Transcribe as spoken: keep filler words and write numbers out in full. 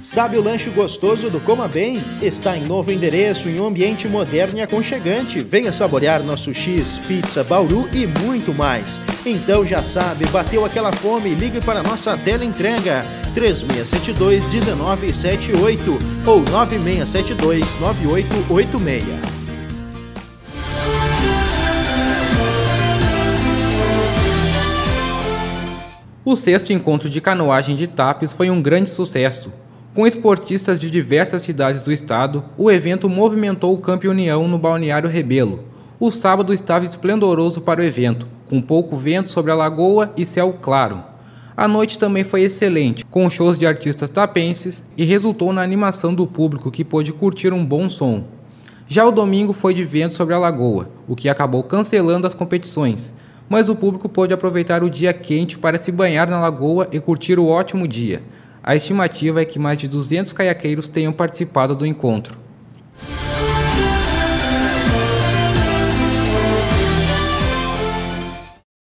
Sabe o lanche gostoso do Coma Bem? Está em novo endereço, em um ambiente moderno e aconchegante. Venha saborear nosso X, pizza, bauru e muito mais. Então já sabe, bateu aquela fome, ligue para a nossa teleentrega três seis sete dois, um nove sete oito ou nove seis sete dois, nove oito oito seis. O sexto encontro de canoagem de Tapes foi um grande sucesso. Com esportistas de diversas cidades do estado, o evento movimentou o Campo União no Balneário Rebelo. O sábado estava esplendoroso para o evento, com pouco vento sobre a lagoa e céu claro. A noite também foi excelente, com shows de artistas tapenses e resultou na animação do público que pôde curtir um bom som. Já o domingo foi de vento sobre a lagoa, o que acabou cancelando as competições, mas o público pôde aproveitar o dia quente para se banhar na lagoa e curtir o ótimo dia. A estimativa é que mais de duzentos caiaqueiros tenham participado do encontro.